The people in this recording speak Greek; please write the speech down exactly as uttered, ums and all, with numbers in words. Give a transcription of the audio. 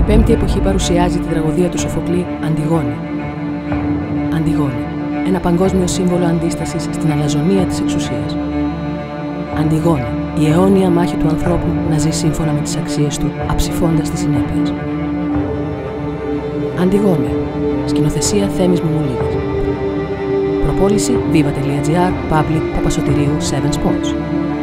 πέμπτη εποχή παρουσιάζει την τραγωδία του Σοφοκλή «Αντιγόνη». Αντιγόνη, ένα παγκόσμιο σύμβολο αντίστασης στην αλαζονία της εξουσίας. Αντιγόνη, η αιώνια μάχη του ανθρώπου να ζει σύμφωνα με τις αξίες του, αψηφώντας τις συνέπειες. Αντιγόνη, σκηνοθεσία Θέμης Μουμουλίδης. Προπόληση viva.gr, Public, Παπασωτηρίου, seven Spots.